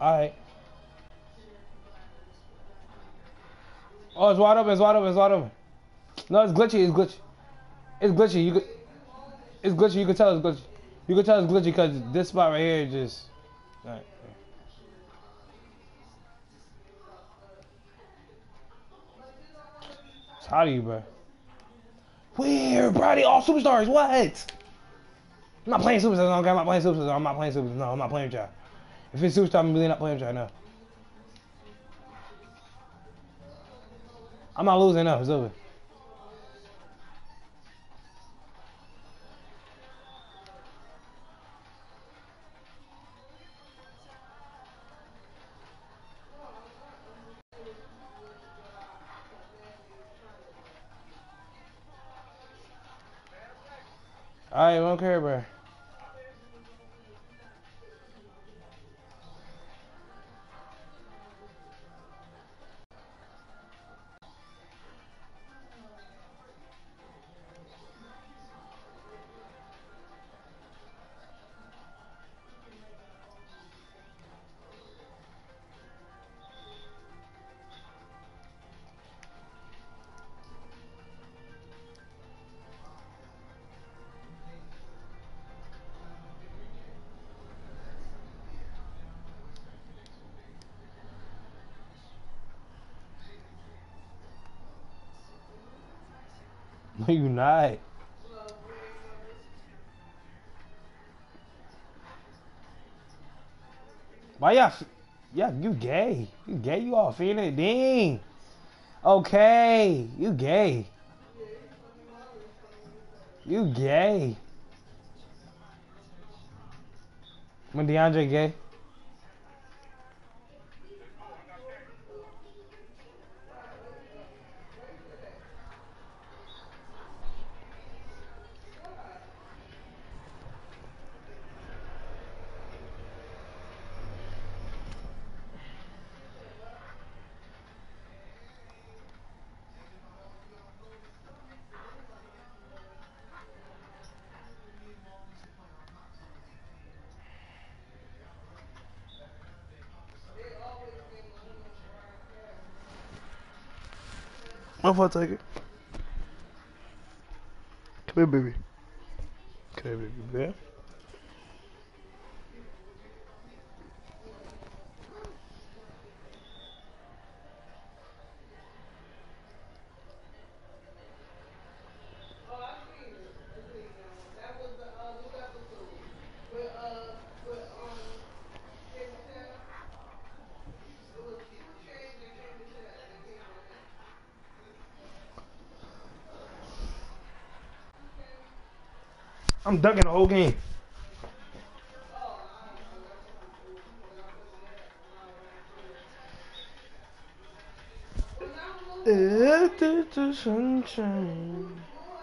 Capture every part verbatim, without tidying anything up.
Alright. Oh, it's wide open, it's wide open, it's wide open. No, it's glitchy, it's glitchy. It's glitchy, you could... It's glitchy, you can tell it's glitchy. You can tell it's glitchy because this spot right here just... Alright. How do you, bro? Where, bro? They all superstars, what? I'm not playing superstars, okay? I'm not playing superstars, I'm not playing superstars, no, I'm not playing with y'all. If it's superstar, I'm really not playing with y'all, no. I'm not losing enough, it's over. Alright, I don't care, bro. No, you not. Why y'all? Yeah, you gay. You gay. You all feeling it? Dang. Okay, you gay. You gay. When DeAndre gay. My fault, take it. Come here, baby. Come here, baby. Yeah. I'm dunking the whole game. After the sunshine.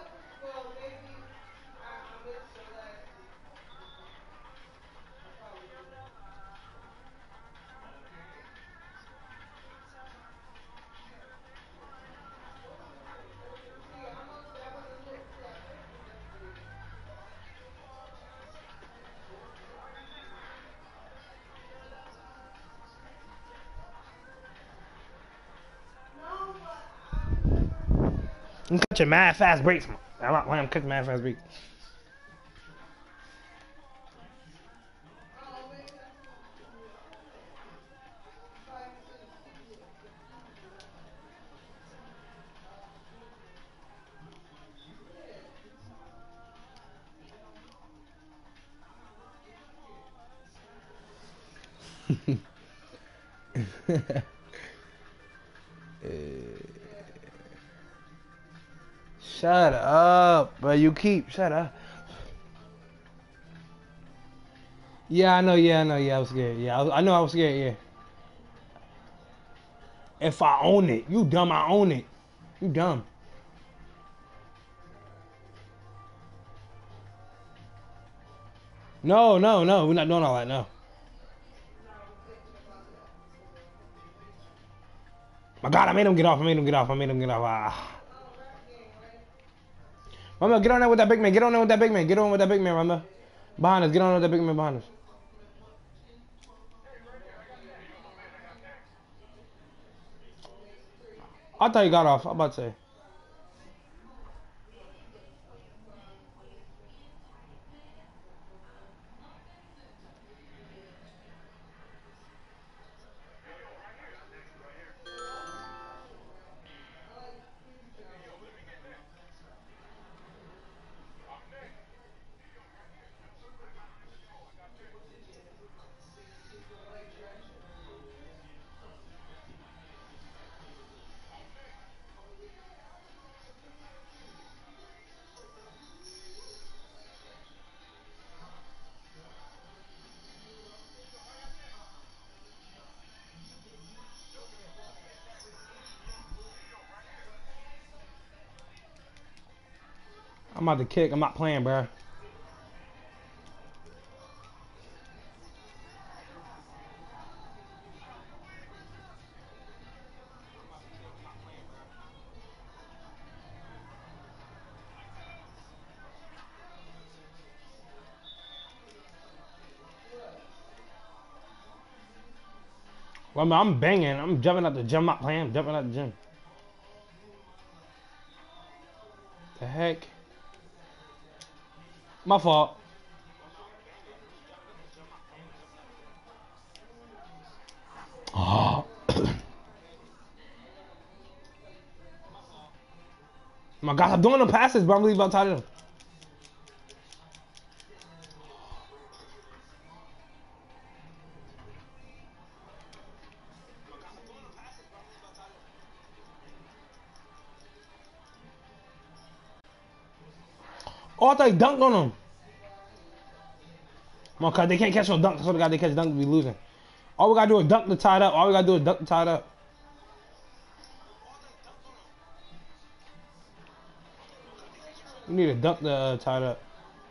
I'm catching mad fast breaks. I'm not playing. I'm catching mad fast breaks. Shut up, bro. You keep. Shut up. Yeah, I know. Yeah, I know. Yeah, I was scared. Yeah, I, was, I know I was scared. Yeah. If I own it, you dumb. I own it. You dumb. No, no, no. We're not doing all that. No. My God, I made him get off. I made him get off. I made him get off. Ah. Mama, get on there with that big man. Get on there with that big man. Get on with that big man, Mama. Behind us. Get on with that big man behind us. I thought he got off. I'm about to say. I'm about to kick. I'm not playing, bro. Well, I mean, I'm banging. I'm jumping out the gym. I'm not playing. I'm jumping out the gym. The heck? My fault. Oh. My God, I'm doing the passes, bro. I'm really about tired of them. Oh, I thought he dunked on him. Come on, cuz they can't catch no dunk. That's what the guy they catch dunk, we losing. All we gotta do is dunk the tied up. All we gotta do is dunk the tied up. We need to dunk the uh, tied up.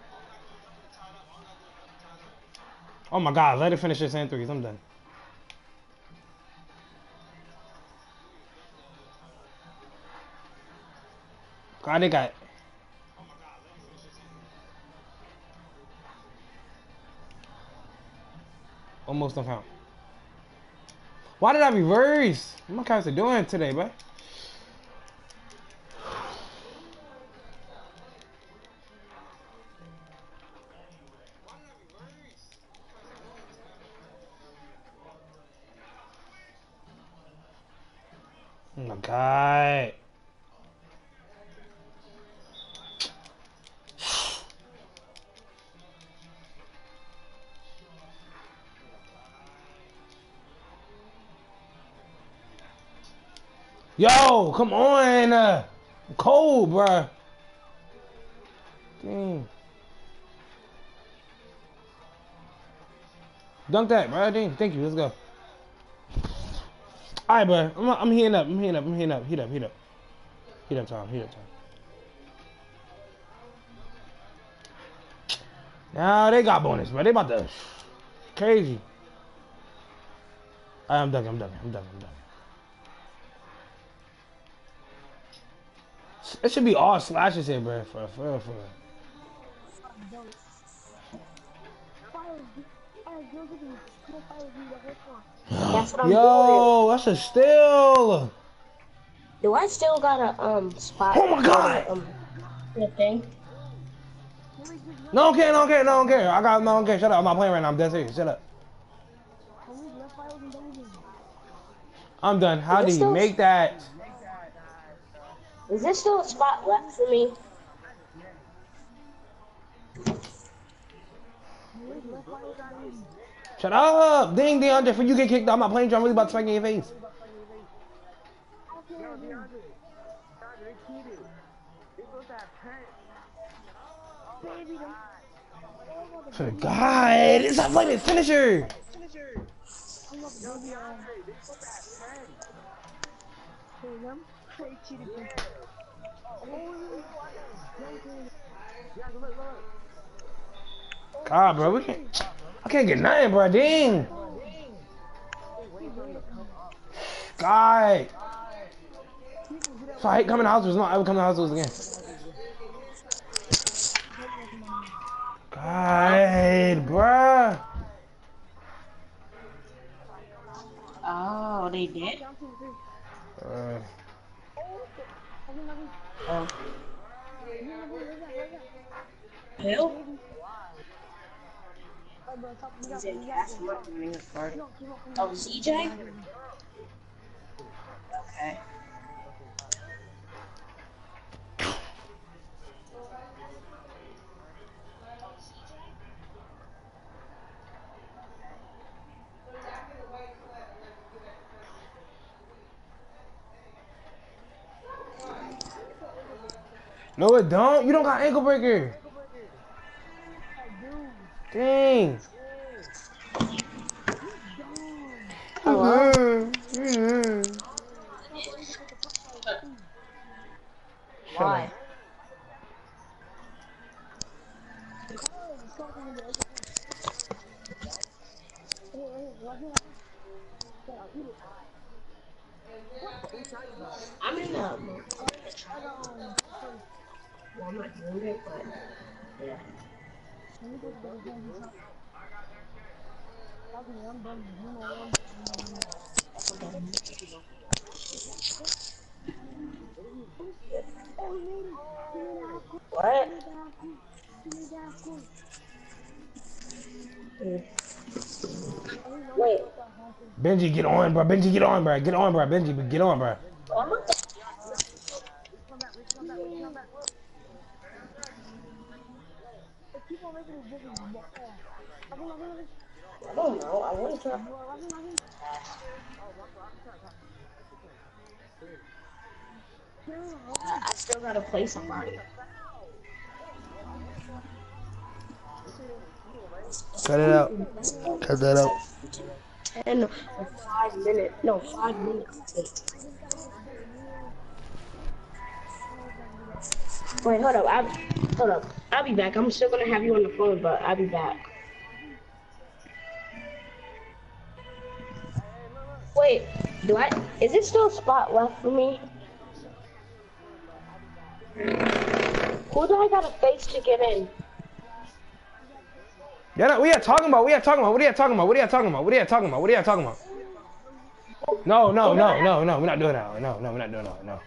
Oh my God, let it finish this and threes. I'm done. God, they got. Almost don't count. Why did I reverse? What my character doing today, bro? Oh my God. Yo, come on. Uh, I'm cold, bro. Dang. Dunk that, bro. Dang. Thank you. Let's go. All right, bro. I'm, I'm heating up. I'm heating up. I'm heating up. Heat up. Heat up. Heat up time. Heat up time. Now they got bonus, bro. They about to crazy. All right, I'm dunking. I'm dunking. I'm dunking. I'm dunking. It should be all slashes here, bro. For for real, for real. That's what I'm Yo, doing. that's a steal. Do I still got a um spot? Oh my God. Um, the thing. No, I don't care. No, I don't care. No, I don't care. I got no, I don't care. Shut up. I'm not playing right now. I'm dead serious. Shut up. I'm done. How did he still, make that? Is there still a spot left for me? Shut up. Ding, DeAndre. For you get kicked out, I'm not playing you. I'm really about to smack in your face. For God, it's not like a finisher. God, bro, we can't. I can't get nothing, bro. Dang. God. So I hate coming to houses. No, I would come to houses again. God, bro. Oh, they did? Uh, Oh. Who? He's in cast work running a card. Oh, C J? Okay. No, it don't. You don't got ankle breaker. Dang. Hello? Shut up. Why? I'm in the, I'm in the trial. Well, I'm not doing it, but yeah. What? Mm. Wait. Benji, get on, bro. Benji, get on, bro. Get on, bro. Benji, get on, bro. Oh, I'm not the- I don't know. I want to. I I still gotta play somebody. Cut it out. Cut that out. Ten or five minutes. No, five minutes. Wait, hold up. I'll, hold up. I'll be back. I'm still gonna have you on the phone, but I'll be back. Wait, do I? Is it still a spot left for me? Who do I gotta face to get in? Yeah, no, we are talking about. We are talking about. What are you talking about? What are you talking about? What are you talking about? What are you talking about? No, no, no, no, no. We're not doing that. No, no, we're not doing that. No.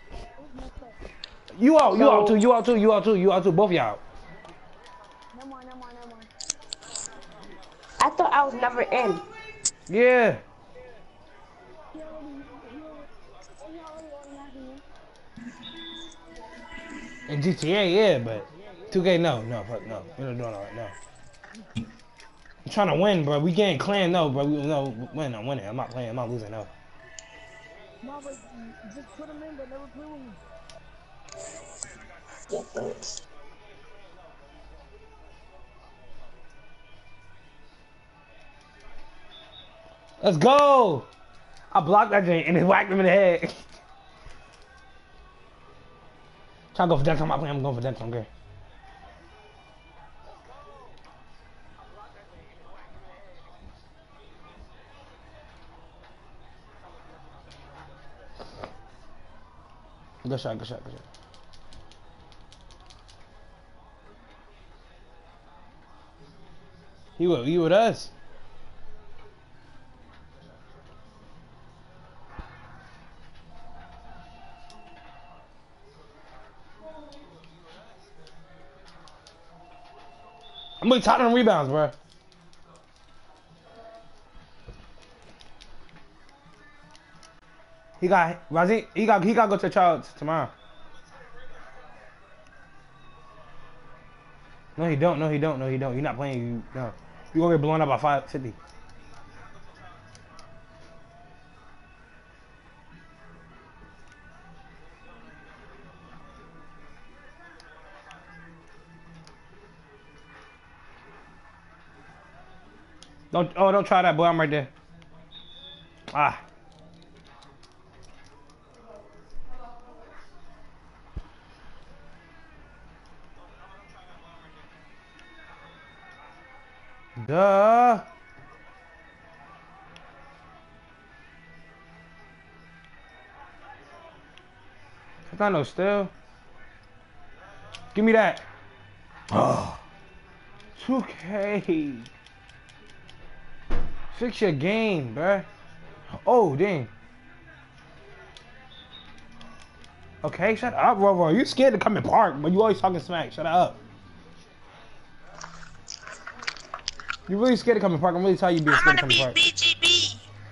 You out. You So- out too. You out too. You out too. You out too. Both of y'all out. I thought I was never in. Yeah. In G T A, yeah, but two K, no, no, fuck, no. We're not doing all right, no. I'm trying to win, bro. We getting clan, no, bro. We no win. I'm winning. I'm not playing. I'm not losing, no. Yeah, thanks. Let's go. I blocked that thing and it whacked him in the head. Trying to go for Dex. I'm not playing. I'm going for Dex. I'm good. Good shot. Good shot. Good shot. He with, he with us. I'm gonna top them rebounds, bro. He got Razi. He got he got to go to the trial tomorrow. No, he don't. No, he don't. No, he don't. You're not playing. You no. You gonna get blown up by five fifty. Don't. Oh, don't try that, boy. I'm right there. Ah. Duh. That's not no still. Give me that. Oh. two K. Fix your game, bruh. Oh, dang. Okay, shut up, Rover. You scared to come and park, but you always talking smack. Shut up. You really scared to come and park. I'm really telling you being I'm scared to gonna come and beat park. B G B.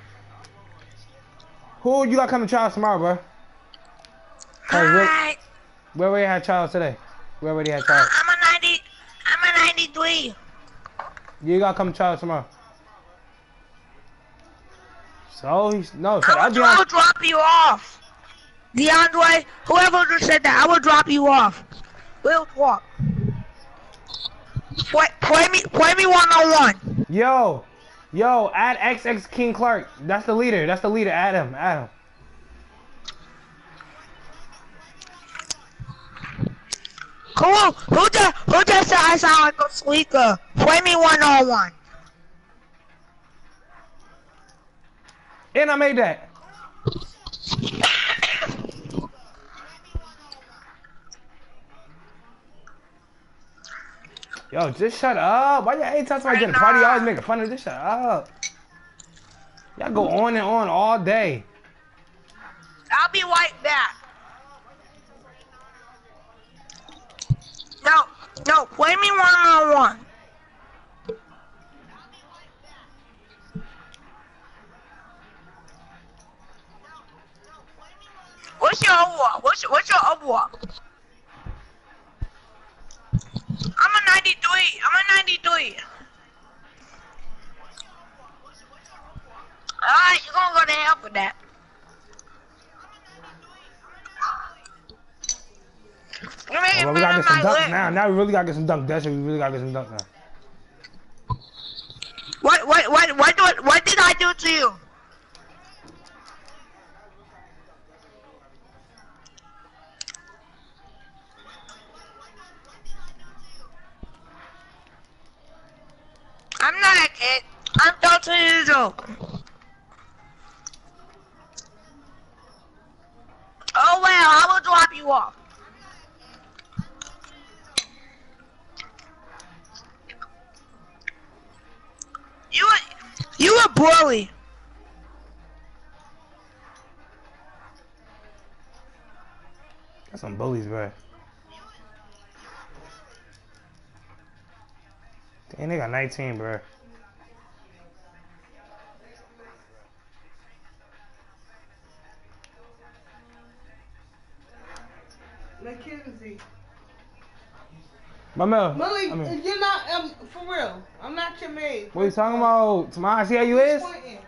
Who you got coming to trials tomorrow, bro? Alright. We already had trials today. We already had trials. I'm a ninety. I'm a ninety-three. You got to come to trials tomorrow. So he's no. Shut I up, will, I DeAndre. will drop you off. DeAndre, whoever just said that, I will drop you off. We'll talk. Play, play me, play me one on one. Yo, yo, add X X King Clark. That's the leader. That's the leader. Add him. Add him. Cool. Who just, who just said I sound like a squeaker? Play me one on one. And I made that. Yo, just shut up. Why y'all ain't touching my getting party? Y'all always making fun of this. Shut up. Y'all go on and on all day. I'll be right back. No, no, play me one on one. What's your overall? What's your, what's your overall? I'm a ninety-three. I'm a ninety-three. Alright, you're gonna go to hell for that. You're making Well, we fun gotta of get some my dunks lip. now. Now we really gotta get some dunks. That's it. We really gotta get some dunks now. What, what, what, what, what, what did I do to you? I'm not a kid. I'm thirteen years old. Oh well, I will drop you off. You a, you a bully. Got some bullies, bro. Damn, they got nineteen, bro. Mackenzie. My man. Millie, I mean, you're not, um, for real. I'm not your maid. what you talking about? Tomorrow, see how you is? Pointing.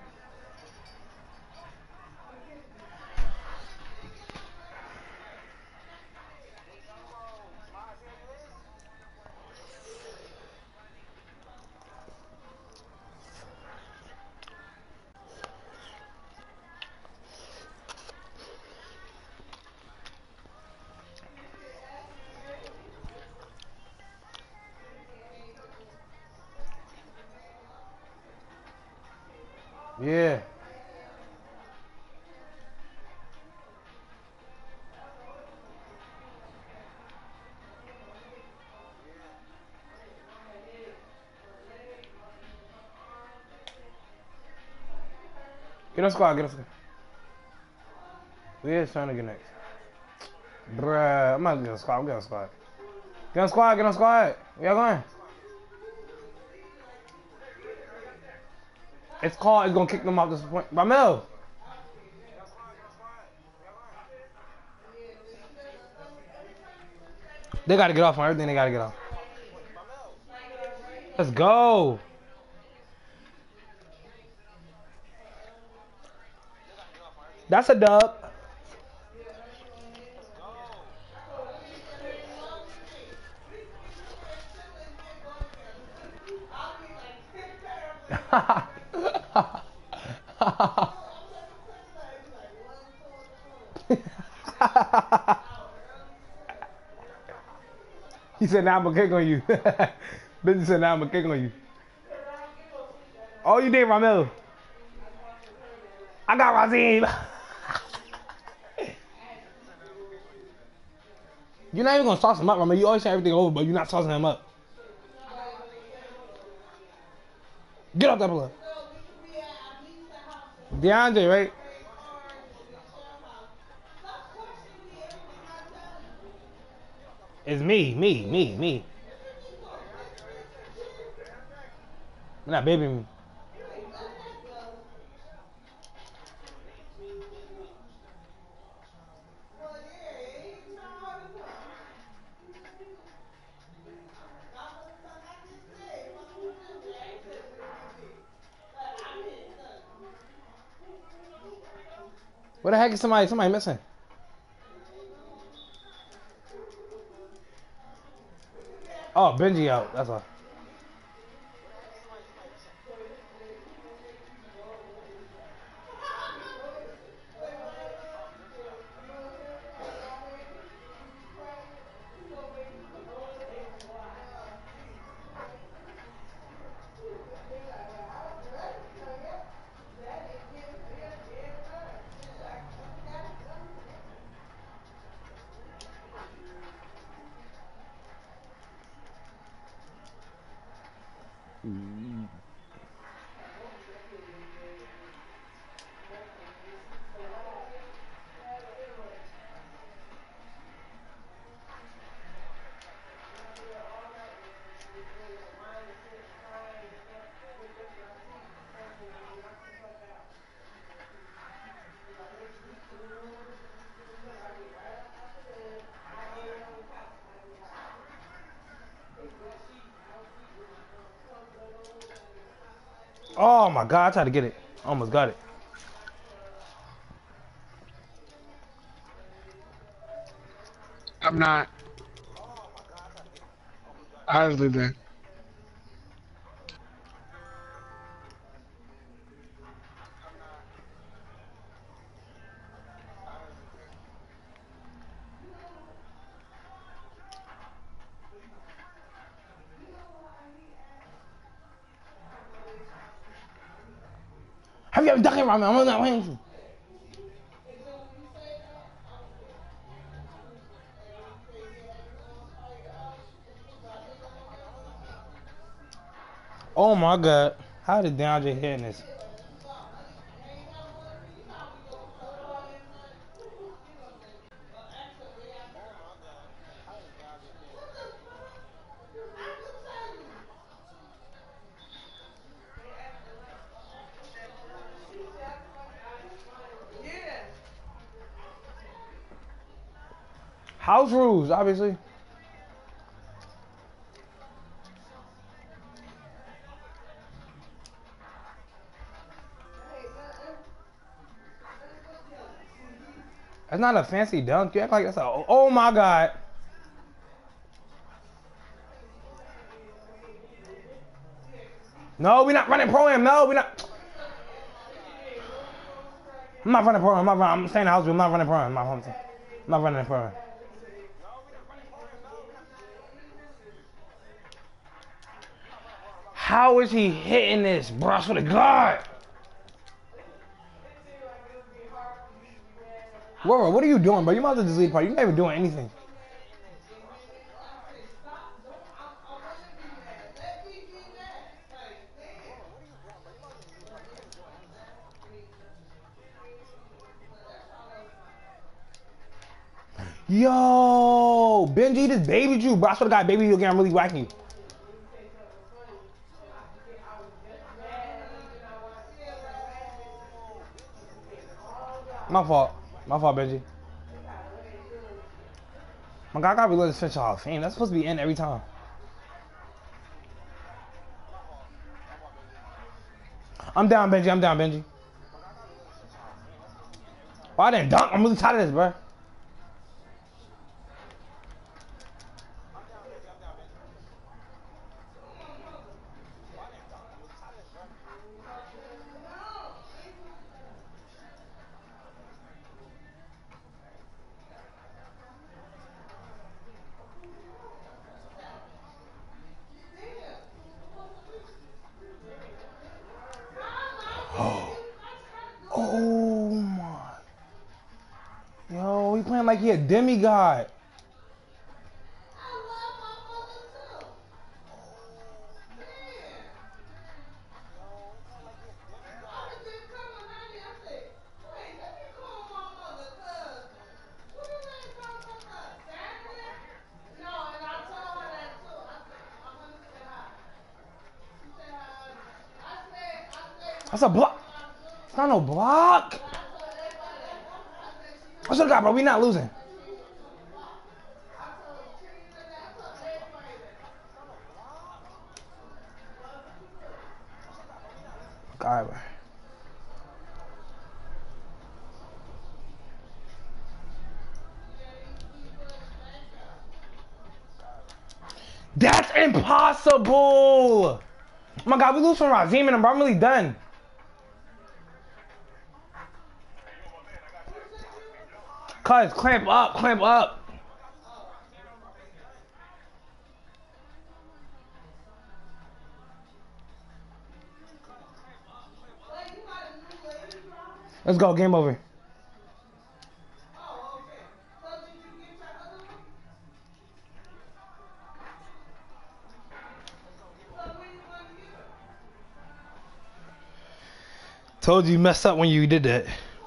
Yeah. Get on squad, get on squad. We is trying to get next. Bruh, I'm not getting on squad, I'm getting on squad. Get on squad, get on squad. Where y'all going? It's called, it's gonna kick them off this point. Ramel! They gotta get off on everything, they gotta get off. Let's go! That's a dub. He said, now I'm gonna kick on you. Bitch said, now I'm gonna kick on you. Oh, you did, Ramel. I got Razim. You're not even gonna sauce him up, Ramel. You always say everything over, but you're not saucing him up. Get off that blood. DeAndre, right? It's me, me, me, me. You're not babying me. Where the heck is somebody? Somebody missing. Oh, Benji out. That's all. Oh my god, I tried to get it. Almost got it. I'm not. Honestly, then. Have you ever done it right, man? I'm not waiting for you. Oh my god. How did DeAndre hitting this? House rules, obviously. That's not a fancy dunk. You act like that's a. Oh my god. No, we're not running pro-am. No, we're not. I'm not running pro-am. I'm not running. I'm staying in the house. I'm not running pro-am. I'm not, I'm not running pro-am. How is he hitting this, bro? I swear to God. Whoa, what are you doing, bro? You might as well just leave part. You're not even doing anything. Yo, Benji, this baby Drew, bro. I swear to God, baby, you again, I'm really whacking you. My fault. My fault, Benji. My God, I gotta reload this finish Hall of Fame. That's supposed to be in every time. I'm down, Benji. I'm down, Benji. Oh, I didn't dunk. I'm really tired of this, bro. Oh my. Yo, he playing like he a demigod. That's a block. It's not no block. What's up, guy, bro? We not losing. All right, bro. That's impossible. Oh my God, we lose from Razim and I'm really done. Cuz, clamp up, clamp up. Let's go, game over. Told you you messed up when you did that.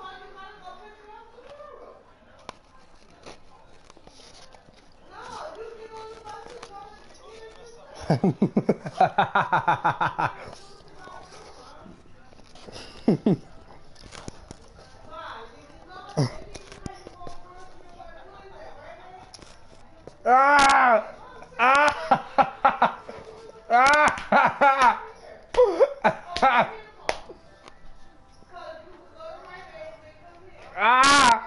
Ah! Ah! Ah! Ah!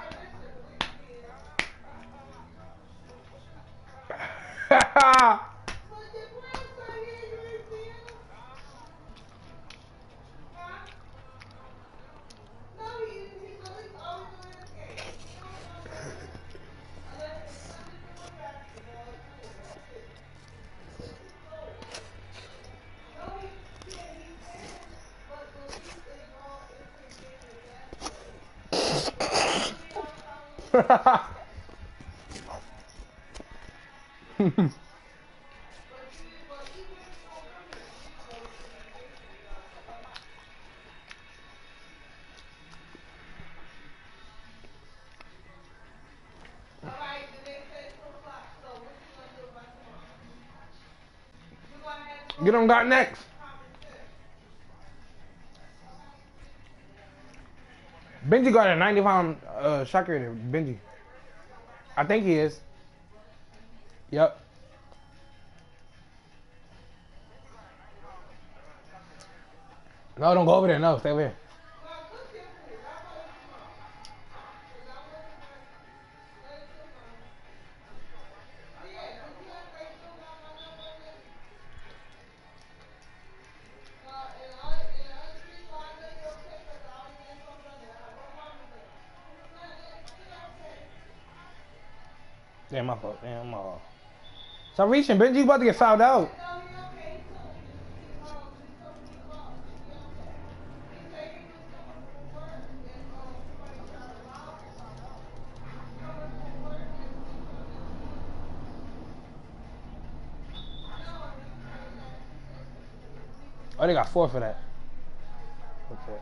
Get on got next. Benji got a ninety pound uh, shot creator. Benji. I think he is. Yep. No, don't go over there. No, stay over here. Damn, my fault. Damn, my fault. Stop reaching, Benji. You about to get fouled out. Oh, they got four for that. Okay.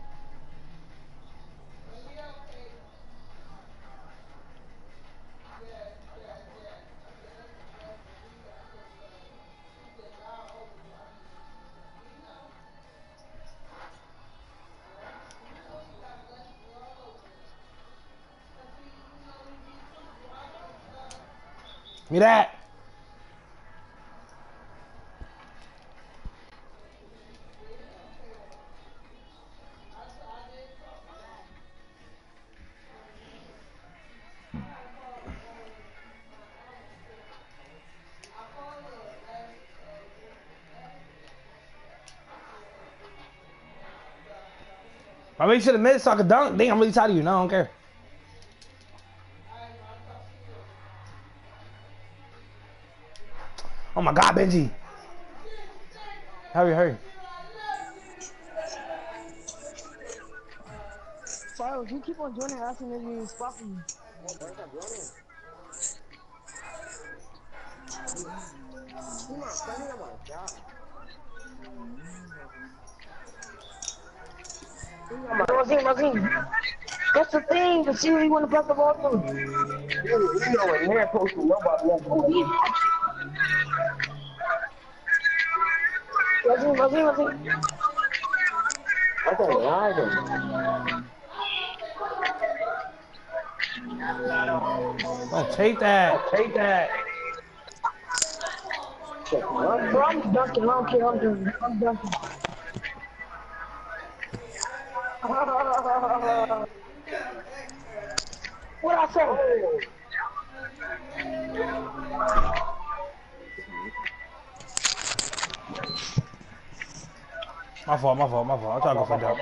Me that. I really should have made it so I could dunk. Dang, I'm really tired of you. No, I don't care. Oh my God, Benji. Hurry, hurry. Sorry, you keep on doing it, asking if you spot me. Mazine, Mazine. That's the thing, to see who you want to pass the ball to. You know, when you're supposed to nobody else. Mazine, Mazine, Mazine. I can't ride him. Don't take that. Take that. Bro, I'm dunking. I don't care. I'm dunking. I'm dunking. What I say? My fault, my fault, my fault. I'm trying to go for that.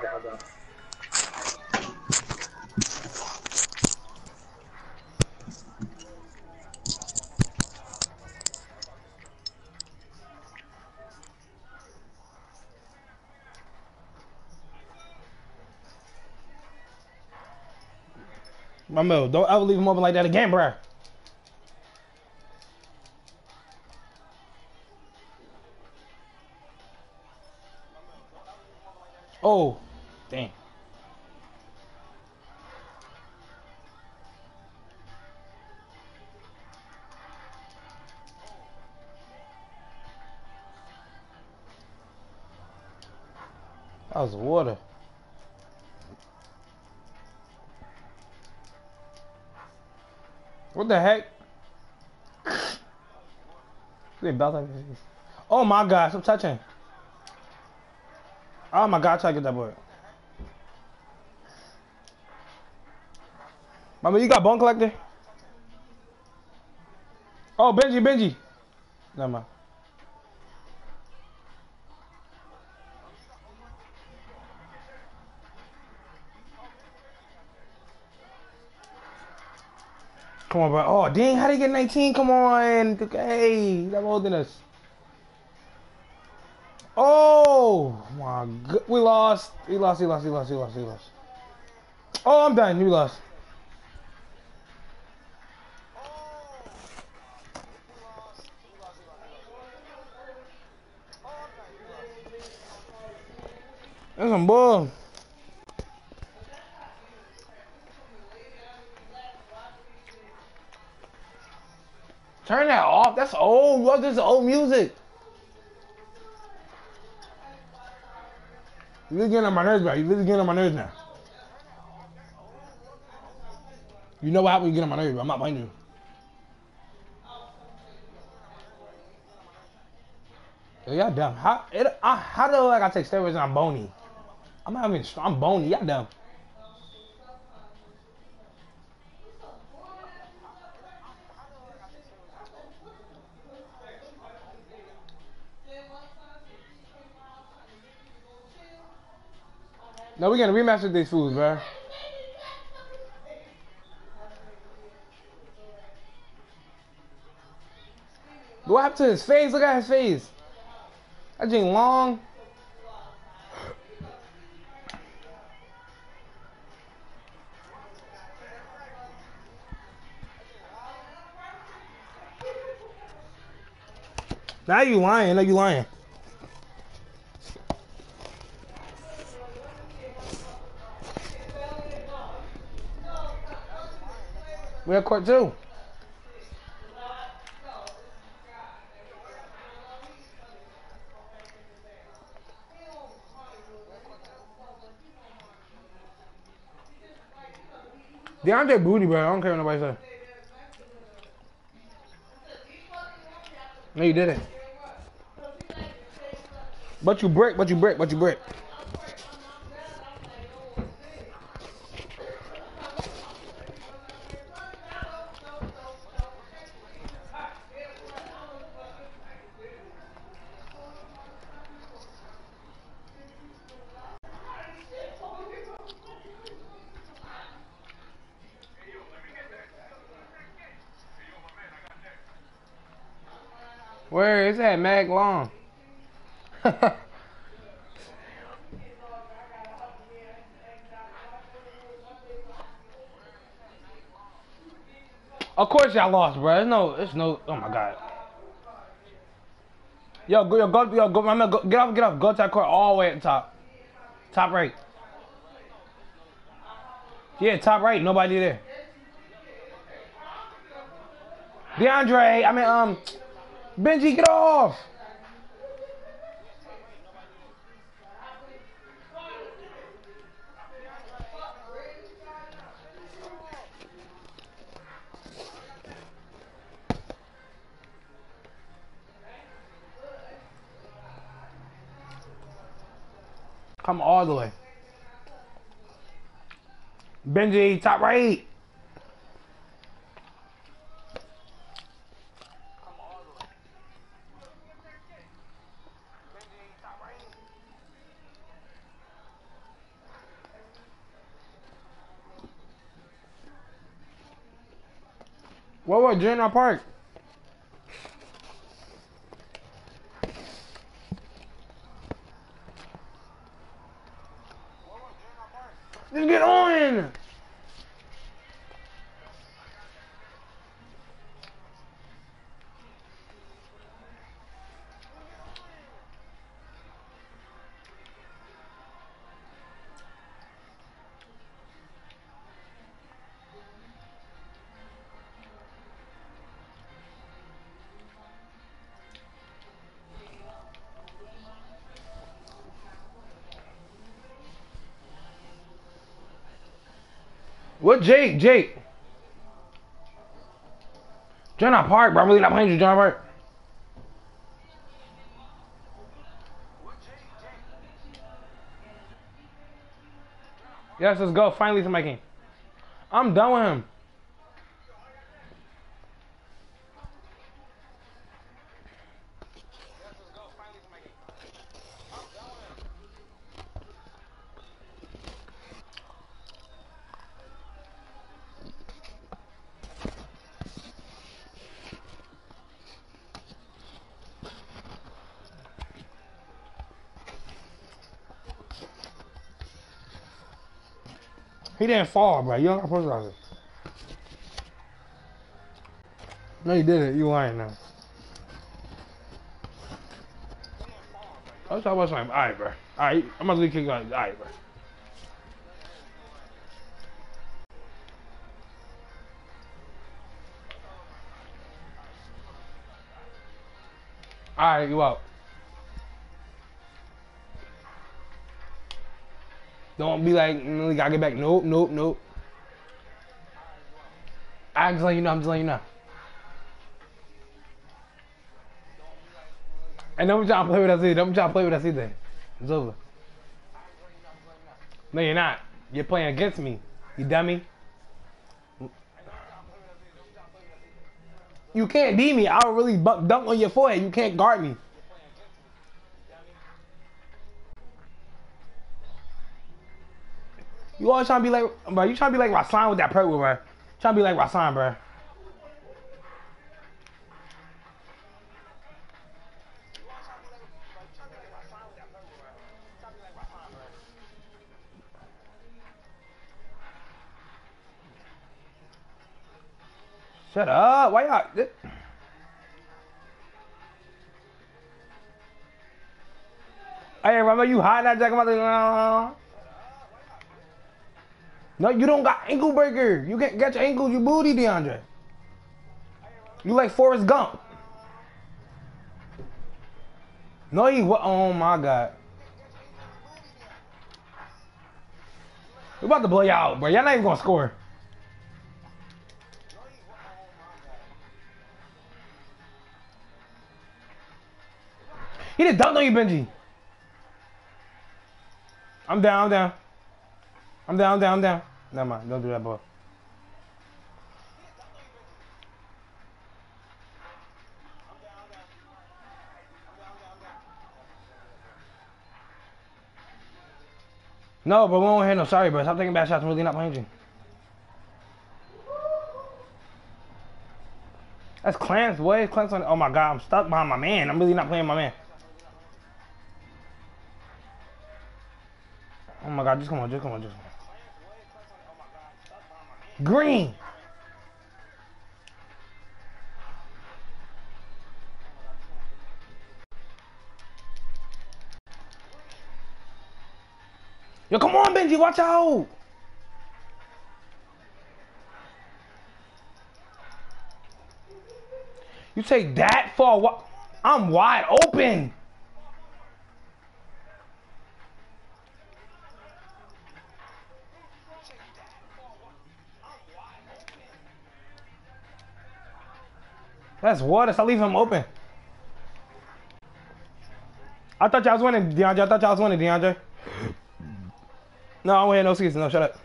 My man, don't ever leave him open like that again, bruh. Oh, damn. That was water. What the heck? Oh my gosh, I'm touching. Oh my god, try to get that boy. Mama, you got bone collector? Oh, Benji, Benji. Never mind. Come on, bro. Oh, dang, how they get nineteen? Come on. Hey, they're older than us. Oh, my God. We lost. We lost, we lost, we lost, we lost, we lost. Oh, I'm done. We lost. That's some bull. Turn that off. That's old. What? This is old music. You really getting on my nerves, bro. You really getting on my nerves now. You know what happened when you get on my nerves, bro. I'm not blaming you. Yo, y'all dumb. How, it, I, how the hell I gotta take steroids and I'm bony? I'm not even strong. I'm bony. Y'all dumb. No, we're gonna rematch with these fools, bro. What happened to his face? Look at his face. That thing long. Now you lying. Now you lying. We're at court two. DeAndre booty, bro. I don't care what nobody says. No, you didn't. But you brick, but you brick, but you brick. Where is that Mag Long? Of course y'all lost, bro. There's no, it's no. Oh my god. Yo, go, yo, go, yo, go, my man, go, get off, get off. Go to that court all the way at the top. Top right. Yeah, top right. Nobody there. DeAndre, I mean, um, Benji, get off. Come all the way. Benji, top right. What was Jenna Park? Just get on! What Jake? Jake? Jenna Park, bro. I'm really not playing you, Jenna Park. Yes, let's go. Finally to my game. I'm done with him. He didn't fall, bro. You don't got post office. No, you didn't. You lying now. I was talking about something. Alright, bro. Alright, I'm gonna leave kick you out. Alright, bro. Alright, you out. Don't be like, mm, gotta get back. Nope, nope, nope. I'm just letting you know. I'm just letting you know. And don't try to play with us either. Don't try to play with us either. It's over. No, you're not. You're playing against me. You dummy. You can't beat me. I'll really dunk on your forehead. You can't guard me. You always trying to be like, bro. You trying to be like Rasan with that purple, bro. Trying to be like Rasan, bro. Shut up. Why y'all? Hey, remember you hiding that jacket? No, you don't got ankle breaker. You can't get your ankles, you booty, DeAndre. You like Forrest Gump. No, you what? Oh my God. We about to blow y'all out, bro. Y'all not even gonna score. He just dunked on you, Benji. I'm down, I'm down. I'm down, I'm down, I'm down. Never mind, don't do that, boy. No, but we won't hit no sorry, bro. Stop taking bad shots. I'm really not playing you. That's Clance, boy. Clance on. Oh my God, I'm stuck behind my man. I'm really not playing my man. Oh my God, just come on, just come on, just come on. Green. Yo, come on, Benji, watch out. You take that for what? I'm wide open. That's water. So leave him open. I thought y'all was winning, DeAndre. I thought y'all was winning, DeAndre. No, I'm waiting no season. No, shut up.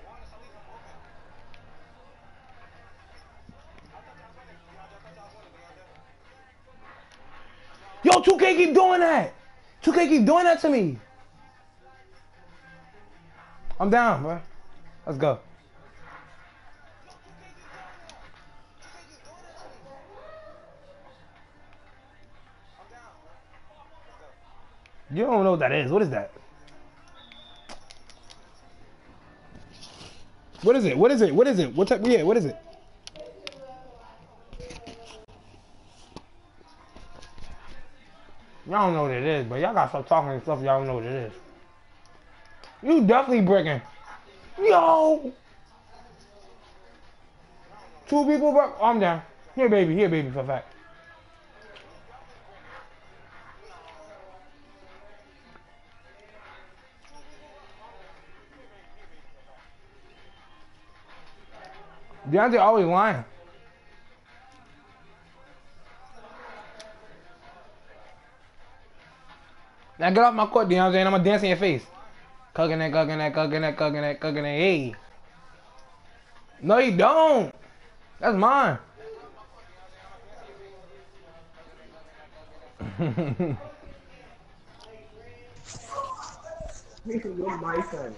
Yo, two K keep doing that. two K keep doing that to me. I'm down, bro. Let's go. You don't know what that is. What is that? What is it? What is it? What is it? What type? Yeah, what is it? Y'all don't know what it is, but y'all gotta stop talking and stuff. Y'all don't know what it is. You definitely breaking. Yo! Two people, bro. Oh, I'm down. Here, baby. Here, baby, for a fact. DeAndre always lying. Now get off my court, DeAndre, and I'm gonna dance in your face. Cooking that, cooking that, cooking that, cooking that, cooking that, hey. No, you don't. That's mine. This is your my son.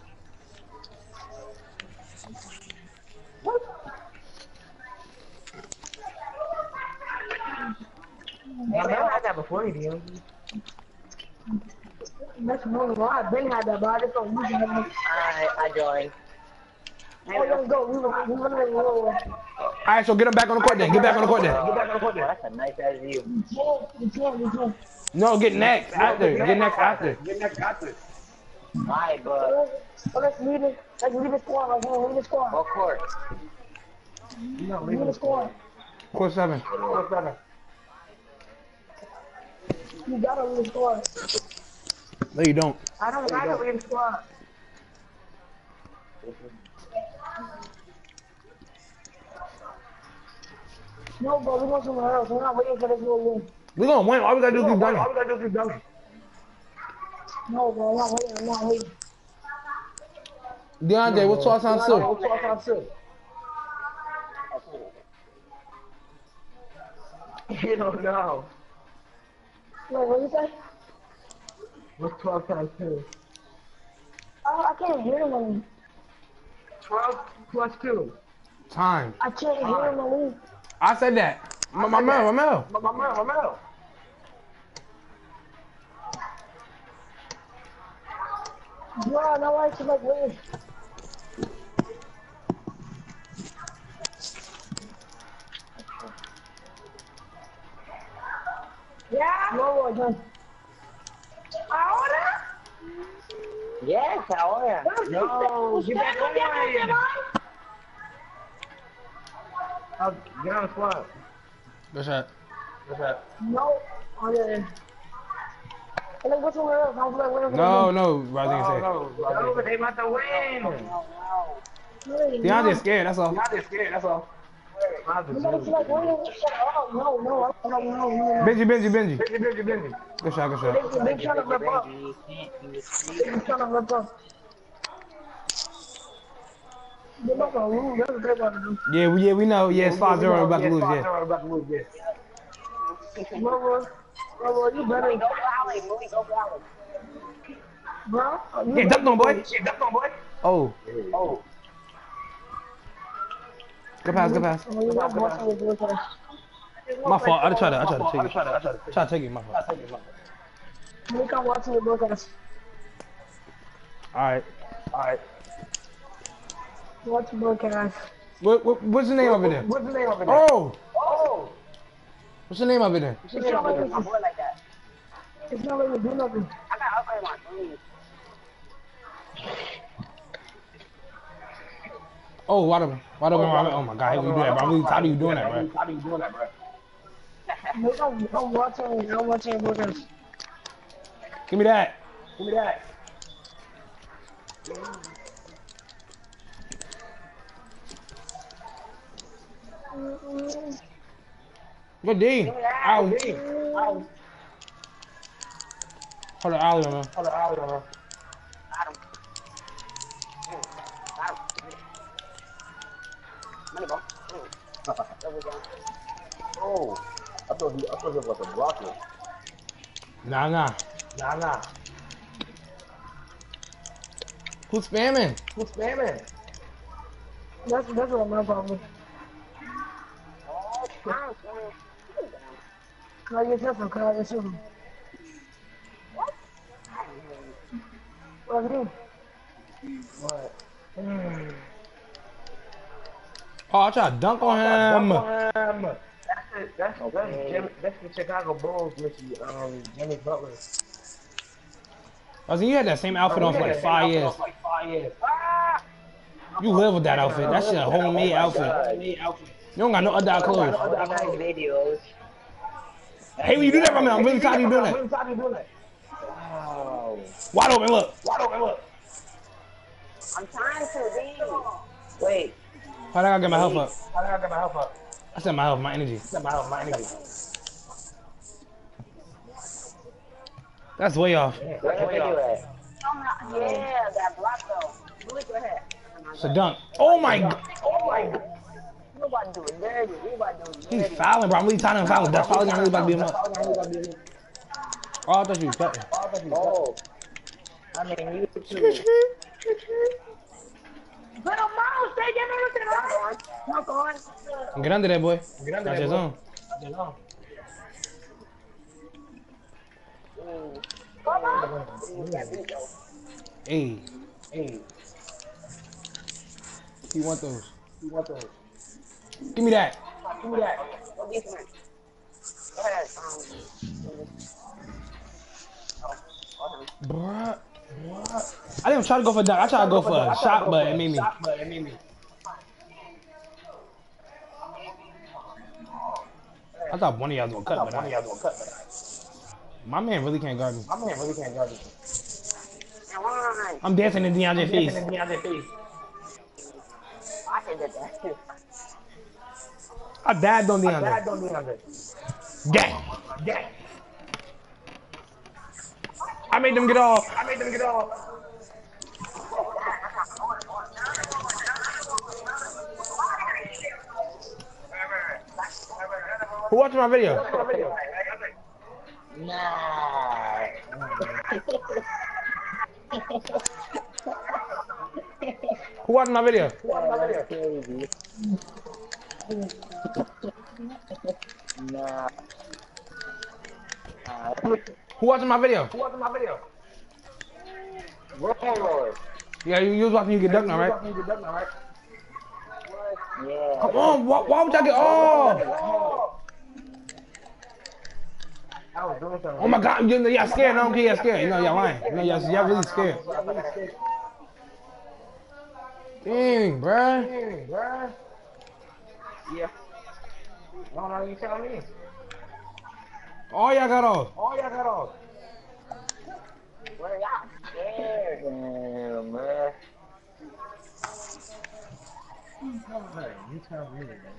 Yeah, I never had that before, you do. That's more than I've been had that, but I just don't use it anymore. Alright, I joined. Oh, let's go. We were we were in the roll. Alright, so get him back on the court then. Get back on the court then. Get back on the court then. That's a nice ass view. You can't, you can't. No, get next after. Get next after. Get next after. Alright, but let's leave it. Let's leave it score. Let's leave it score. What court? No, leave it score. Court seven. Court seven. You gotta leave the score. No, you don't. I don't gotta leave the score. No, bro, we're going somewhere else. We're not waiting for this little win. We're gonna win. All we gotta do is keep dunking. All we gotta do is keep dunking. No, bro, I'm not waiting. I'm not waiting. DeAndre, what's twelve times two? What's twelve times two? You don't know. Wait, what did you say? What's twelve times two? Oh, I can't hear him. twelve plus two. Time. I can't hear him. Leave. I said that. My, my man, my man. My, my man, my man. Bro, no one should like win. Yeah. No more, John. Ahora? Yes, ahora. No, get back on. Oh, get on the squad. What's that? What's that? No, on the. And then go somewhere else. I'm like, where No, no, Rodney said. No, no, but they about to win. DeAndre's scared, that's all. DeAndre's scared, that's all. No, no, no, no, no. Benji, Benji, Benji. Benji, Benji, Benji. Good shot, good shot. Benji, Benji trying to rip up. Benji trying to rip up. They're not gonna lose. That's what they're about to do. Yeah, we, yeah, we know. Yeah, it's five zero, we're about to lose, yeah. We're about to lose, yeah. Bro, bro, you better go alley, go alley. Bro, yeah, duck on, boy. Yeah, duck on, boy. Oh. Oh. Good pass, good pass. My fault. I tried to, I tried to take it. Try to take it, my fault. We can watch your broadcast. Alright. Alright. Watch your broadcast. What, what, what's the name of it then? What's the name of it then? Oh! Oh! What's the name of it then? It's not letting me like that. It's not letting me do nothing. I got upgrade my sleeve. Oh, wide open. Wide open. Oh, oh my god, how do you do that, bro? I'm really tired of you doing that, bro. How do you doing that, bro? I'm, I'm watching, I'm watching your broadcast. Give me that. Give me that. Good D. Ow. Ow. Hold on, alley on her. Hold on, alley on her. Oh, I thought he, I thought he was like a blocker. Nah, nah. Nah, nah. Who's spamming? Who's spamming? That's that's what my problem. No, you're different, cause it's you. What? What? What? Mm. Oh, I tried to dunk on him. Dunk on him. That's it. That's okay. that's, Jimmy, that's the Chicago Bulls, Richie. Um, Jimmy Butler. I was you had that same outfit Oh, on for like five years. Like five years. Ah! You live with that outfit. That shit a homemade outfit. You don't got no other clothes. Videos. Hey, when you do that from me, I'm really tired of you doing I'm that. really tired of you doing that. Wow. Wide open, look. Wide open, look. I'm trying to leave. Wait. How did I get my health up? How did I get my health up? I said my health, my energy. I said my health, my energy. That's way off. Yeah, that's way off. Yeah, that block though. Do it, go ahead. It's a dunk. Oh my god. Oh my god. You about to do it dirty. You about to do it dirty. He's fouling, bro. I'm really tired of him fouling. That's fouling. I'm really about to beat him up. Oh, I thought you was cutting. Oh. I mean, you too. But a mouse, they get everything on. Knock on. Get under there, boy. Get under Got there, your boy. zone. Get on. Come on. Hey. Hey. You want those? You want those? Give me that. Give me that. Go ahead. Um, Bruh. I didn't try to go for dunk. I tried to go for a shot, but it made me. But it made me. I thought one of y'all was gonna cut, but One of I, y'all gonna cut, but my man really can't guard me. my man really can't guard me. come on. I'm dancing in DeAndre's face. Dancing in DeAndre's face. I can do that too. I dabbed on Dad DeAndre. don't do nothing. Gang. Yeah. I made them get off. I made them get off. Who watching my video? Nah. Who watching my video? That's crazy. Nah. Who watching my video? Who watching my video? Roll. Yeah, you, you was watching you get dunked now, right? You get dunked now, right? Yeah. Come on, why, why would y'all get off? I was doing something. Oh my god, you- y'all scared. I don't care, y'all scared. You know, y'all lying. You know, y'all, y'all really scared. Dang, bruh. Hey, bruh. Yeah. No, no, you tell me. All y'all got off. All y'all got off. Where y'all scared? Damn, man. You tell me, man.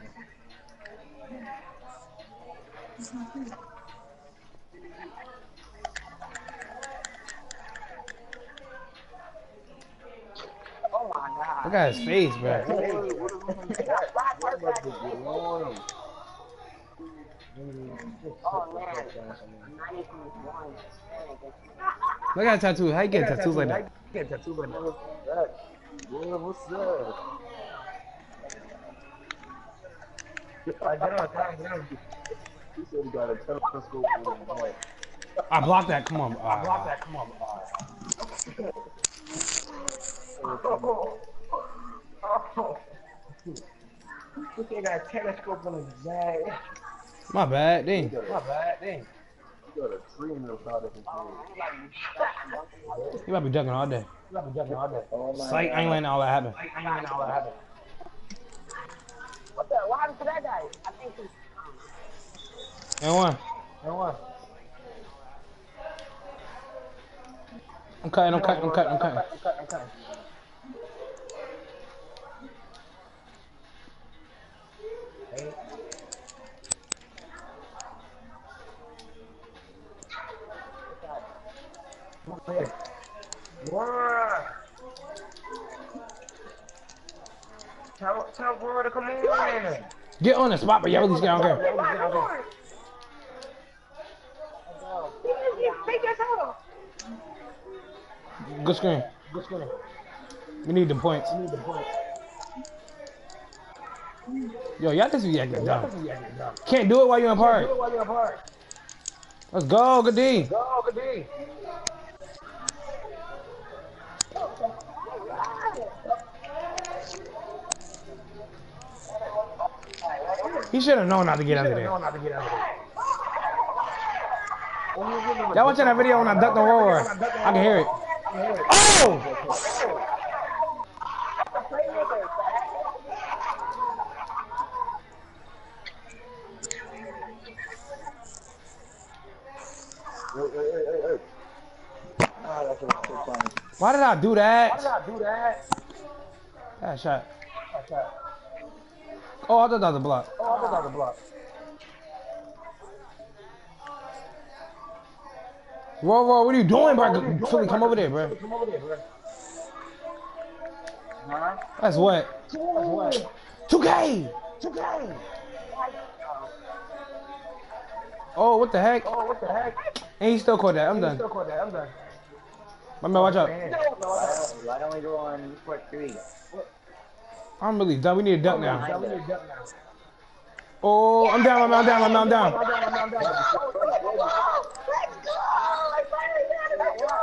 Oh my god. Look at his face, bruh. Oh man. ninety point one. Look at that tattoo. How you get tattoos like that? Get tattoos like that. Yeah, what's up? I got a He said he got a telescope on his head. I blocked that. Come on. I blocked Uh, that. Come on. Oh, oh. This guy got a telescope on his bag. my bad. Dang. My bad, dang. You got a tree in the side of his head. You might be dunking all day. You got to jump all day. Oh, my Psych, I ain't letting all that happen. I ain't letting all that happen. What the? What happened to that guy? I think he's. And one. And what? I'm cutting, I'm cutting, I'm cutting, I'm cutting. I'm cutting, I'm cutting. Hey. Wow. Tell, tell bro to come on. Get on the spot, but y'all really get on there. Good screen. Good screen. We need the points. We need the points. Yo, y'all just be acting dumb. Can't do it while you're in park. Do it while you're in park. Let's go, good D. Go, good D. He should have known not to get under there. Y'all watching that video when I ducked and roll? I can hear it. Oh! Why did I do that? Why did I do that? That shot. That shot. Oh, I thought that was a block. Oh, I thought that was a block. Roll, roll, what are you doing, bro? Philly, come over there, bro. Come over there, bro. Huh? That's what? That's what? two K! two K! Oh, what the heck? Oh, what the heck? And he still caught that. I'm done. He still caught that. I'm done. My man, watch out. Why don't we go on court three? I'm really done. We need a dunk now. We need a dunk now. Oh, I'm down, I'm down, I'm down, I'm down. I'm down, I'm down, I'm down. Let's go! I finally got it! Let's go!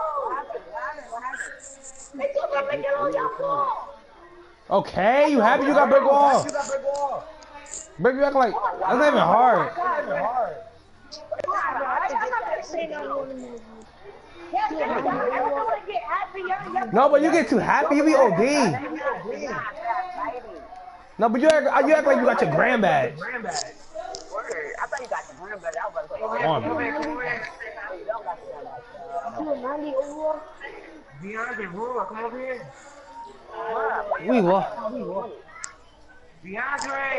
They took my make it on your ball! Okay, you happy you got brick wall? You got brick wall. Brick, you act like, that's not even hard. That's not even hard. I'm not gonna say no. No, but you get too happy, you be O D. No, but you act, you act like you got your grand badge. I thought you got the grand badge. I was about to say, Come on, bro. DeAndre, bro, come over here. We what? DeAndre.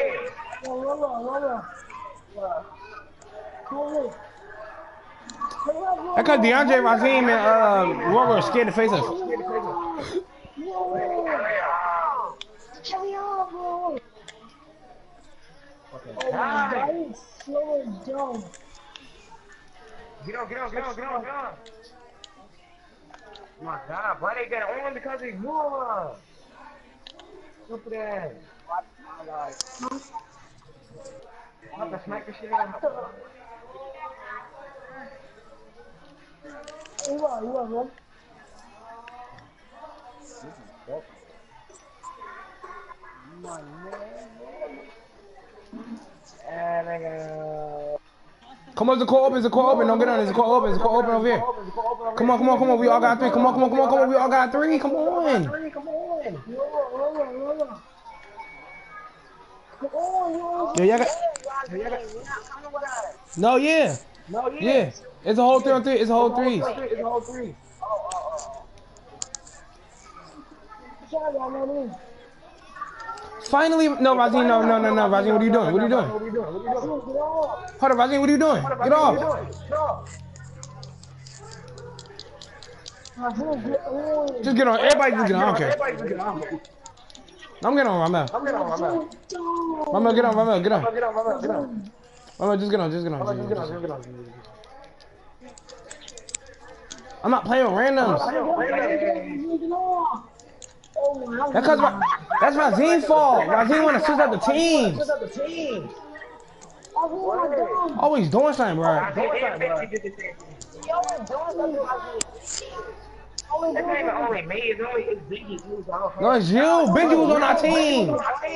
That's because DeAndre, Raheem, and uh, Rover are scared to face us. Carry on, bro. Okay. Oh my God, it's slow and dumb. Get on, get on, get on, get on, get on. Oh my God, why they got on because they move? Stupid ass. I'm about to smack the shit out. You are, you are, bro. Come on, it's a court open, it's a court open. Don't get on, it's a court open, it's a court open over here. Come on, come on, come on, we all got three. Come on, come on, come on, come on, we all got three. Come on. Come on. Come on, Yeah, y'all got... No, yeah. No, yeah. Yeah. It's a whole three on three. It's a whole three. It's a whole three. Finally, no, Razine, no, no, no, no, Razine, what are you doing? What are you doing? What are you doing? What are you doing? Hold on, Razine, what are you doing? Get off. Just get on. Everybody just get on. I don't care. Everybody just get on. I'm getting on, Ramel. I'm getting on, Ramel. Ramel, get on, Ramel, get on. Get on, Ramel, get on. Ramel, just get on, just get on. Just Just get get on, on. just get on. I'm not playing with randoms. That's cause Ra- that's Razine's fault. Razine want to switch up the teams. Switch up the team. Always doing something, bro. That's not even only me, it's only it's Biggie. No, it's you. Benji was on our team.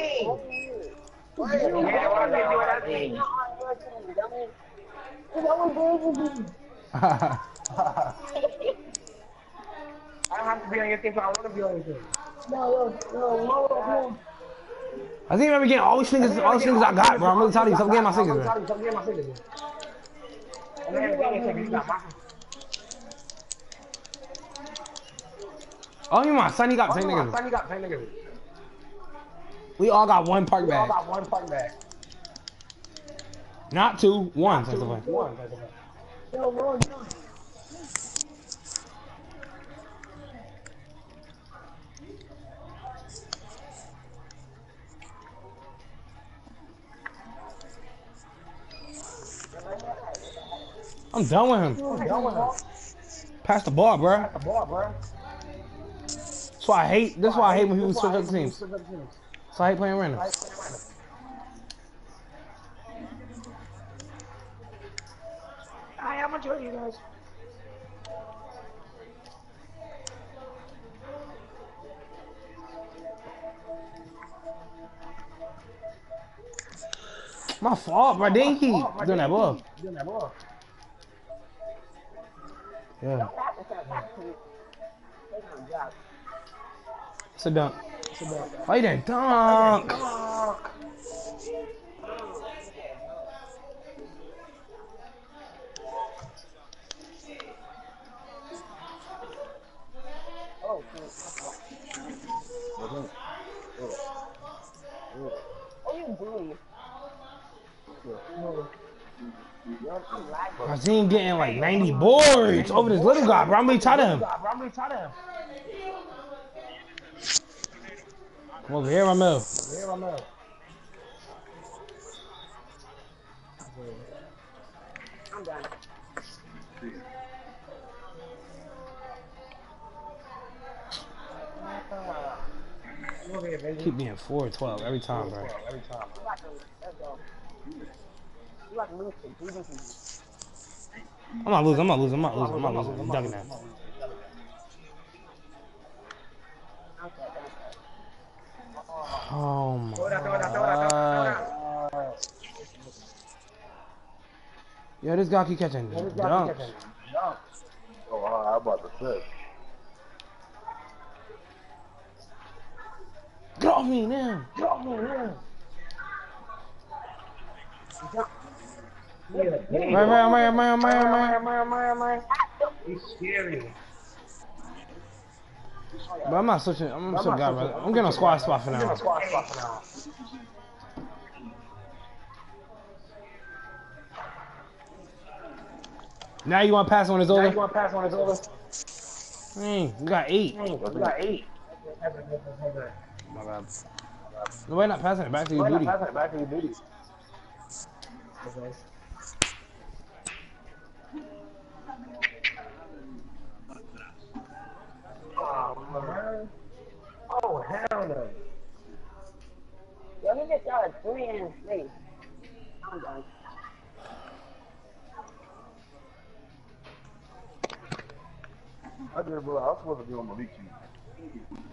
I don't have to be on your team, so I want to be on your team. No, no, no, no. I think I'm getting all these things, all these things I got, bro. I'm really tired of you. Stop getting my singles, bro. Stop getting my singles, bro. Oh, you my son, you got ten niggas. Son, you got ten niggas. We all got one park We all bag. got one park bag. Not two, one. That's the way. One, that's the way. Yo, bro, no. I'm done with him. I'm done with him. Pass the ball, bro. Pass the ball, bro. That's why I hate. That's why I hate when people switch up teams. So I hate playing random. Hi, how much are you guys? My fault, bro. They keep doing that ball. Doing that ball. Yeah. It's a dunk. Oh, you didn't dunk. Oh, you bully. I seen him getting like ninety boards over this little guy, bro. I'm really tired of him. I'm really tired of him. Come over here, Ramel. Here I'm at. I'm done. Keep being four twelve every time, bro. Every time. You like to, let's go. You like to lose to D D C. I'm not losing. I'm not losing. I'm not losing. I'm not losing. I'm dunking that. Oh my god. Yo, this guy keep catching dunks. Oh, I'm about to say. Get off me now. Get off me now. Right, right, right, right, right, right, right. He's scary. But I'm not switching. I'm some guy, brother. I'm getting a squad spot for now. I'm squad spot for now. Now you want to pass when it's Now over? you want to pass when it's over? Hey, we got eight. We got eight. My bad. Nobody not passing it back to your Why duty. not passing it back to your duty? Okay. Oh, man. Oh, hell no. Yo, he just got a three in his face. I'm done. I did, bro. I was supposed to be on the league team.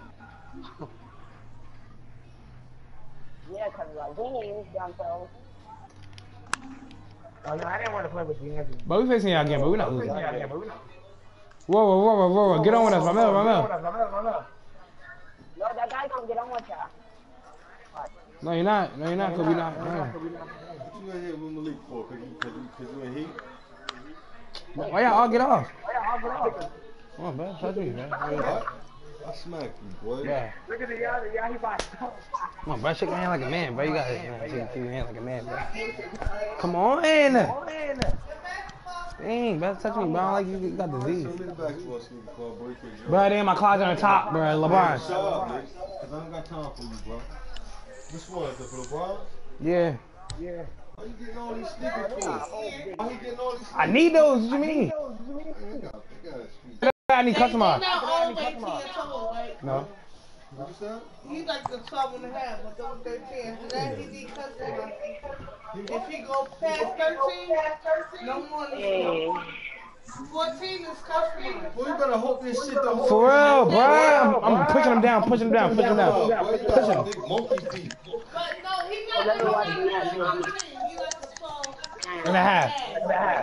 Yeah, because like, we need these dumb fellas. Oh, no, I didn't want to play with DeAndre. But we facing y'all again, but we're not losing. Yeah, yeah, but we not. Whoa, whoa, whoa, whoa, whoa, whoa. Get on with us, my man, my man. No, that guy gonna get on with y'all. No, you're not. No, you're not, because we're not. No. What you in here with Malik for? Because you, cause you, cause you in heat? Why y'all all get off? Why y'all get off? Come on, man. Touch me, man. I, I smacked you, boy. Yeah. Look at the y'all, the y'all, he about Come on, bro. Shake your hand like a man, bro. You got to shake your hand like a man, bro. Come on in. Dang, bro. Touch me, bro. I don't like you, you got disease. Show me the basketball sneaker club, boy. Bro, they in my closet on the top, bro. LeBron. Shut up, Nick. Because I don't got time for you, bro. Which one? The LeBron? Yeah. Yeah. Why you getting all these sneakers for? Why you getting all these sneakers? I need those. What you mean? I need customized. Not all the way to your toe, right? No. What you said? He's like the twelve and a half, but those thirteen. After that, he need customized. If he go past thirteen, no more than fourteen is customized. Boy, you better hope this shit don't For real, bro. I'm, I'm pushing them down, pushing them down, pushing them down. Push them. Big monkey feet. But no, he's not the one. He's like the twelve And a half. And a half.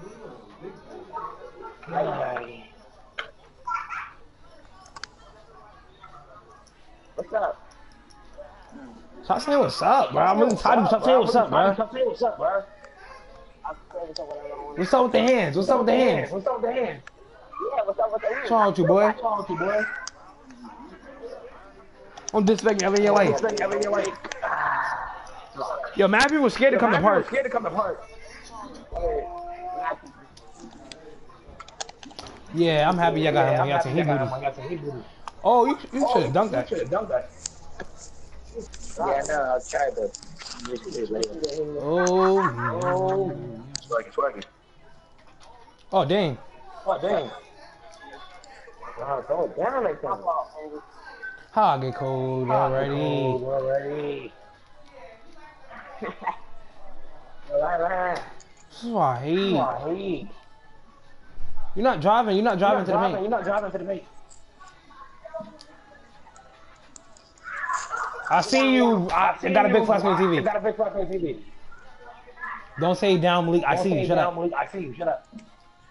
What's up? Stop saying what's up, bro. I'm really tired of you. Stop saying what's up, bro. Stop saying what's up, bro. I'll say what's up with everyone. What's up with the hands? What's up with the hands? What's up with the hands? Yeah, what's up with the What's wrong with you, boy? What's wrong with you, boy? I'm disrespecting every your life. Every year, like, Yo, mad people scared to come to park. scared to come to park. Yeah, I'm happy y'all got him. Y'all saying he booty. Oh, you you should have dunked that. Should have done that. Yeah, no, I'll try to. Oh, no. Swaggy, swaggy. Oh, dang. Oh, dang. Wow, throw it down like that. How I get cold already? Cold already. Right, right. This is what I hate. Oh, I hate. You're not driving. You're not driving You're not to driving, the main. You're not driving to the main. I see you. I, I see got a big you. flash on the T V. I got a big flash on the T V. Don't say down, Malik. I Don't see say you. Shut down, up. Malik. I see you. Shut up.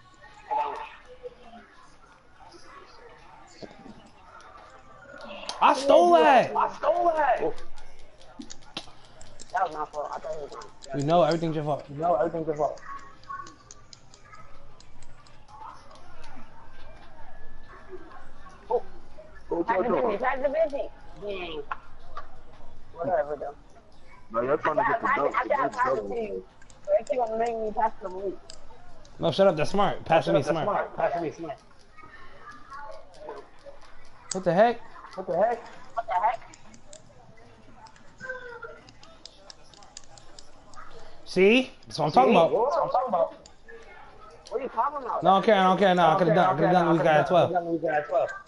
I stole that. I stole that. That was my fault. I thought he was on. You know everything's your fault. No, everything's your fault. Go Pass the to busy. Pass the busy. Dang. Whatever though. No, you're trying to I get the I dunk. I gotta pass it to you. They keep on making me pass the lead. No, shut up. That's smart. Pass me That's smart. Pass me smart. What the heck? What the heck? What the heck? See? That's what I'm talking about. What I'm talking about. What are you talking about? No, I don't care. I don't care. No, I could have done. I could have done. We got at twelve. We got at twelve.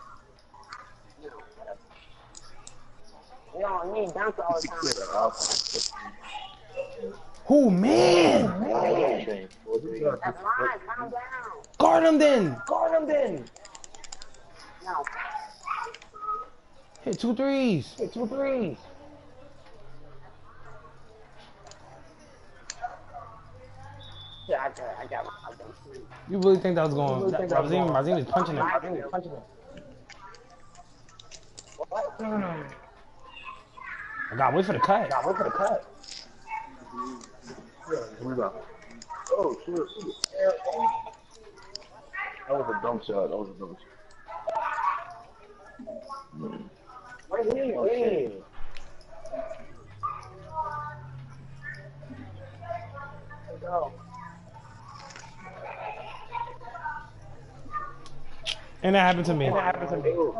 We don't need dunks all the time. Who, man? That's mine. Calm down. Guard him then. Guard him then. No. Hit two threes. Hit two threes. Yeah, I got, I got my, I got my. You really think that was going? really That, think that was Razim, going- Razim is punching him. I think he's punching him. What? I got wait for the cut. Nah, wait for the cut. Rebound. Oh, shit. That was a dunk shot. That was a dunk shot. Right here. Oh, shit. Go. And that happened to me. And that happened to me.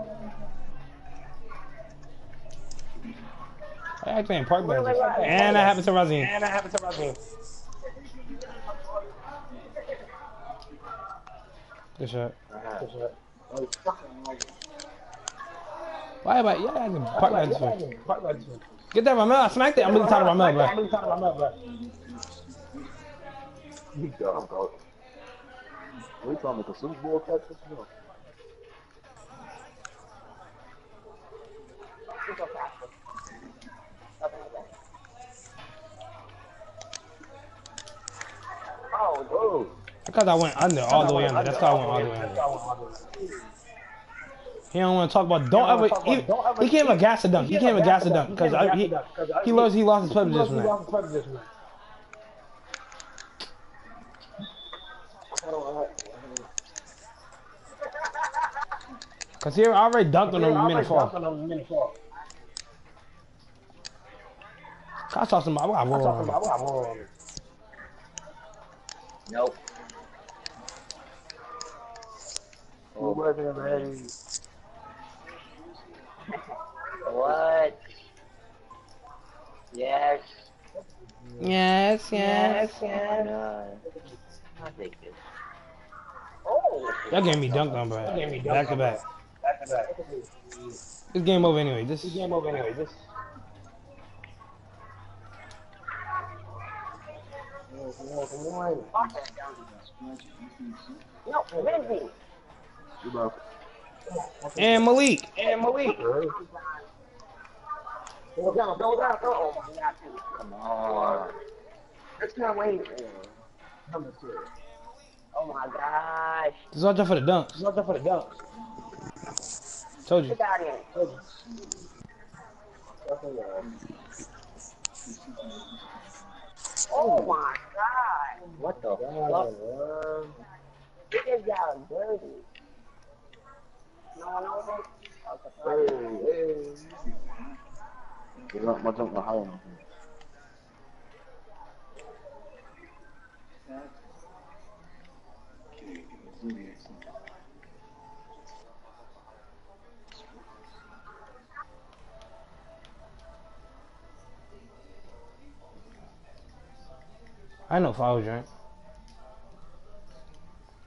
I actually in park benches. And that happened to Razim. And that happened to Razim. Good shot. Good shot. Why about yeah? I can park benches. Park benches. Get that Ramel. I smacked it. I'm really tired of Ramel, I'm bro. really tired of Ramel, bro. He dumb, dog. We trying to make a Super Bowl catch this year. Oh, Oh, Because I went under, all the way under. That's why I went all the way under. He don't want to talk about. Don't ever. He, he can't even gas a dunk. He can't even gas a dunk because he he lost. He lost his purpose just from that. Cause he already dunked on him a minute four. I saw somebody. I got roll on him. nope. who wasn't ready? What? Yes. Yes, yes. yes. I think it. Oh. That game me dunked on, bro. Back to back. This game over anyway. This is Game over anyway. This. No, busy. You know, and Malik. And Malik. Go down, go down, go. Come on. Let's not wait. Oh my gosh. This is all just for the dunks. It's not just for the dunks. Told you. Get out of here. Oh my god. What the fuck? This is y'all dirty. No one knows it? hey, hey. You're not much of a high enough. I know foul drink.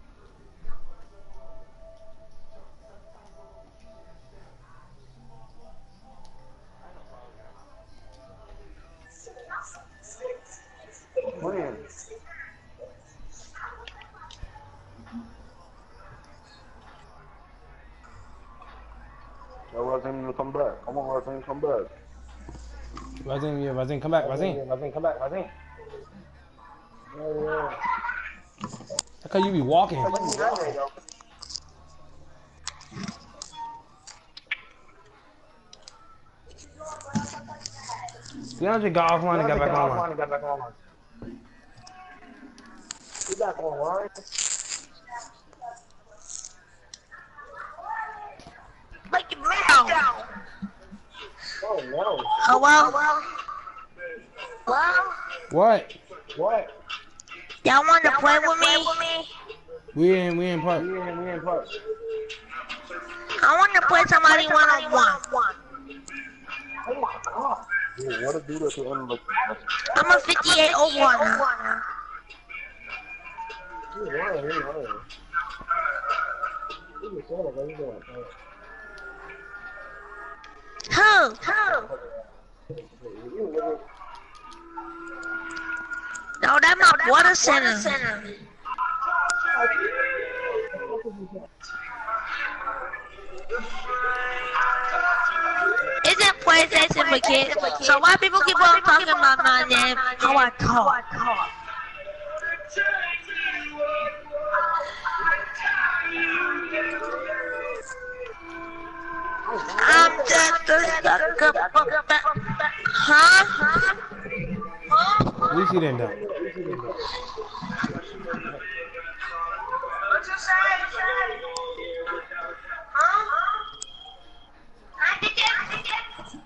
Razin, yeah, Razin, come back, Razin. Yeah, Razin, come back, Razin. Yeah, yeah. How come you be walking? DeAndre got offline and got back online. And got back online. He back online. Break it down. Oh no. Hello? Hello? What? What? Y'all want to play with me? We in, we in park. We in, we in park. I want to play somebody one on one. Oh my god. Dude, what a dude at the end of the I'm a fifty-eight oh one. He won, he won. He was saying it, what you doing? Who? Who? No, that's my water center. Isn't PlayStation for kids? So why people keep on talking about my name? How I talk? I'm just a sucker. Huh? At least he didn't die. What you say? Huh? I did it. I did it.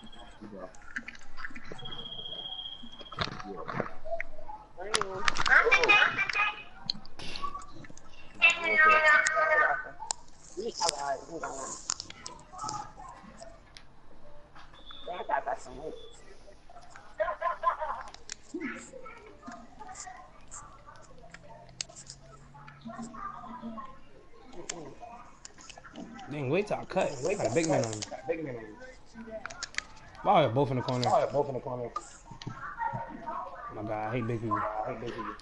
Dang, wait till I cut. I got a big man on me. Big man. Wow, they're both in the corner. Oh, they're both in the corner. Oh my god, I hate big people. I hate big people.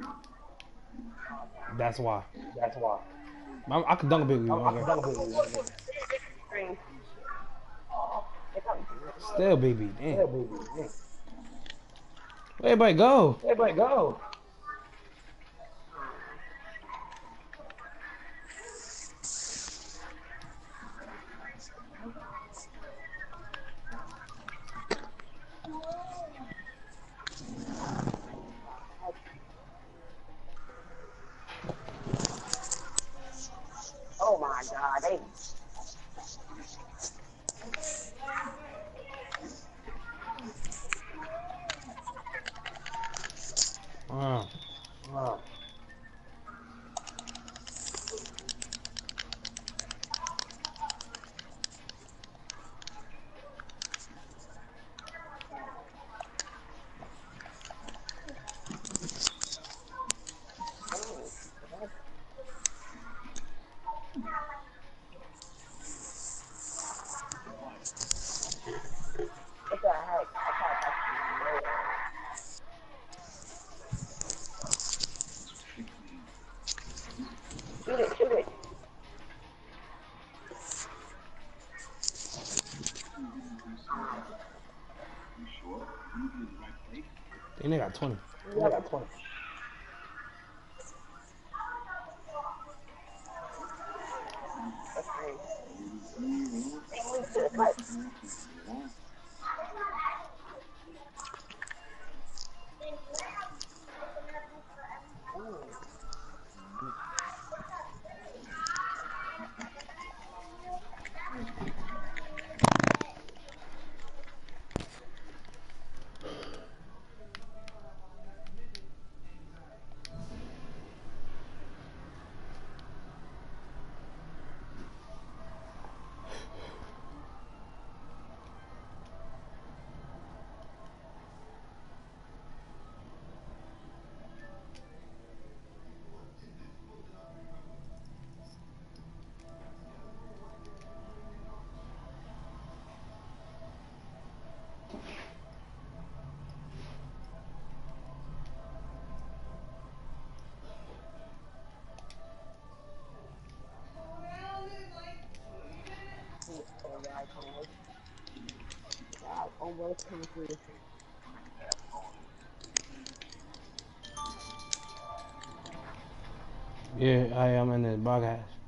That's why. That's why. I, I could dunk a big people. I can dunk a big people. Still baby. Damn. Yeah, baby. Yeah. Where everybody go? Everybody go. Oh my God, they. Wow. Wow. What the heck? I can't Shoot it, shoot it. They got twenty. Yeah, I got twenty. That's great. Hey, move to the cut. Oh on, bro. It's coming through. Yeah, I am in the bug house.